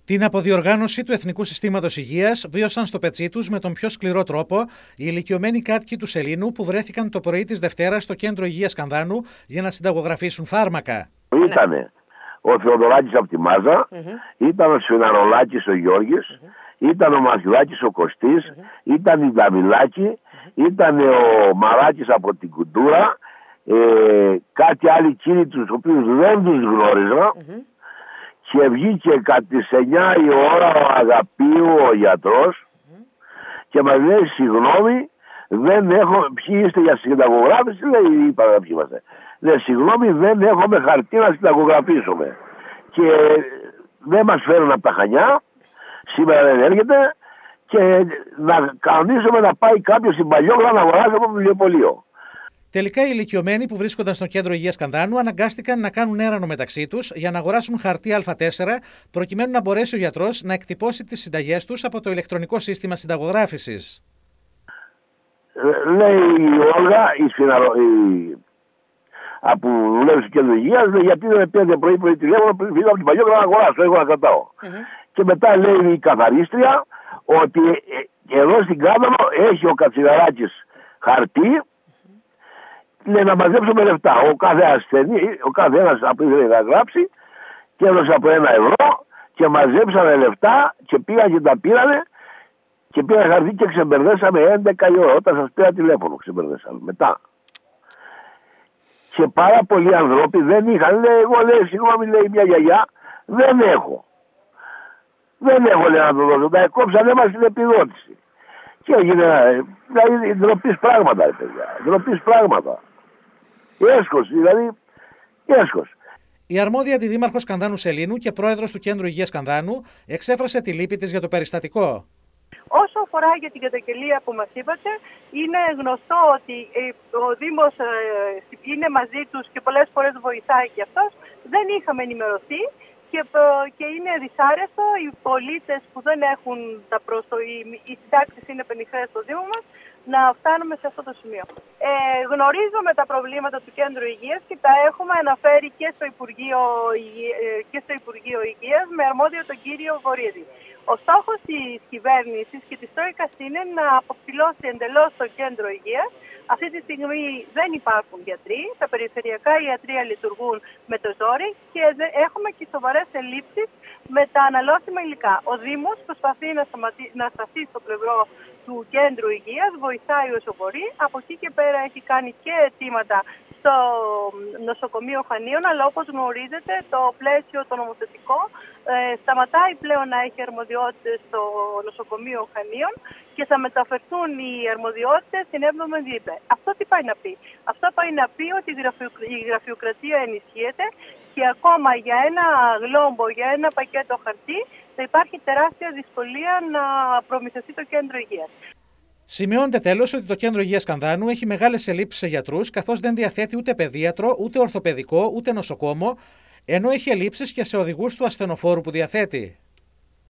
Την αποδιοργάνωση του Εθνικού Συστήματος Υγείας βίωσαν στο πετσί τους με τον πιο σκληρό τρόπο οι ηλικιωμένοι κάτοικοι του Σελήνου που βρέθηκαν το πρωί της Δευτέρας στο Κέντρο Υγείας Σκανδάνου για να συνταγογραφήσουν φάρμακα. Ήτανε ο Θεοδωράκης από τη Μάζα, ήταν ο Σφιναρολάκης ο Γιώργης, ήταν ο Μαθιουδάκης ο Κωστής, ήταν η Νταμιλάκη, ήταν ο Μαράκης από την Κουντούρα, κάτι άλλοι κύριοι τους οποίους δεν τους γνώριζα. Και βγήκε κατά τις 9 η ώρα ο Αγαπίου ο γιατρός και μας λέει συγγνώμη, δεν έχω, ποιοι είστε για συνταγογράφηση, λέει, είπαμε ποιοι είμαστε. Λέει συγγνώμη, δεν έχουμε χαρτί να συνταγογραφήσουμε. Και δεν μας φέρουν από τα Χανιά, σήμερα δεν έρχεται και να κανονίσουμε να πάει κάποιος στην Παλιόγλα να αγοράσει από το βιβλιοπωλείο. Τελικά οι ηλικιωμένοι που βρίσκονταν στο Κέντρο Υγείας Σκανδάνου αναγκάστηκαν να κάνουν έρανο μεταξύ τους για να αγοράσουν χαρτί Α4 προκειμένου να μπορέσει ο γιατρός να εκτυπώσει τις συνταγές τους από το ηλεκτρονικό σύστημα συνταγογράφησης. Λέει η Όλγα, που δουλεύει στο Κέντρο Υγείας, λέει γιατί δεν πήρε πρωί τηλέφωνο πριν φύγω από την Παλιόγλα να αγοράσω, έχω να κρατάω. Και μετά λέει η καθαρίστρια ότι εδώ στην Κάδανο έχει ο Κατσιγαράκης χαρτί. Λέει να μαζέψουμε λεφτά. Ο κάθε ασθενή, ο κάθε ένας ήθελε να γράψει και έδωσε από 1 ευρώ και μαζέψαμε λεφτά και πήγαν και τα πήρανε και πήραν χαρτί και ξεμπερδέσαμε 11 η ώρα. Όταν σας πήρα τηλέφωνο ξεμπερδέσαμε μετά. Και πάρα πολλοί ανθρώποι δεν είχαν. Λέει εγώ, λέει συγγνώμη, λέει μια γιαγιά, δεν έχω. Δεν έχω, λέει, να το δώσω. Τα κόψανε μας την επιδότηση. Και έγινε, δηλαδή ντροπής πράγματα, παιδιά. Ντροπής πράγματα. Έσχος, δηλαδή, έσχος. Η αρμόδια αντιδήμαρχος Σκανδάνου Σελήνου και πρόεδρος του Κέντρου Υγείας Σκανδάνου εξέφρασε τη λύπη της για το περιστατικό. Όσο αφορά για την καταγγελία που μας είπατε, είναι γνωστό ότι ο Δήμος είναι μαζί τους και πολλές φορές βοηθάει και αυτός. Δεν είχαμε ενημερωθεί και είναι δυσάρεστο οι πολίτες που δεν έχουν οι συντάξεις είναι πενιχρές στο Δήμο μας, να φτάνουμε σε αυτό το σημείο. Γνωρίζουμε τα προβλήματα του Κέντρου Υγείας και τα έχουμε αναφέρει και στο Υπουργείο Υγείας με αρμόδιο τον κύριο Βορίδη. Ο στόχος της κυβέρνησης και της Τρόικας είναι να αποψηλώσει εντελώς το Κέντρο Υγείας. Αυτή τη στιγμή δεν υπάρχουν γιατροί, τα περιφερειακά ιατρεία λειτουργούν με το ζόρι και έχουμε και σοβαρές ελλείψεις με τα αναλώσιμα υλικά. Ο Δήμος προσπαθεί να σταθεί στο πλευρό του Κέντρου Υγείας, βοηθάει όσο μπορεί. Από εκεί και πέρα έχει κάνει και αιτήματα στο νοσοκομείο Χανίων, αλλά όπως γνωρίζετε το πλαίσιο το νομοθετικό σταματάει πλέον να έχει αρμοδιότητες στο νοσοκομείο Χανίων και θα μεταφερθούν οι αρμοδιότητες στην 7η ΔΥΠΕ. Αυτό τι πάει να πει? Αυτό πάει να πει ότι η γραφειοκρατία ενισχύεται και ακόμα για ένα γλόμπο, για ένα πακέτο χαρτί θα υπάρχει τεράστια δυσκολία να προμηθευτεί το Κέντρο Υγείας. Σημειώνεται τέλος ότι το Κέντρο Υγείας Σκανδάνου έχει μεγάλες ελλείψεις σε γιατρούς, καθώς δεν διαθέτει ούτε παιδίατρο, ούτε ορθοπαιδικό, ούτε νοσοκόμο, ενώ έχει ελλείψεις και σε οδηγούς του ασθενοφόρου που διαθέτει.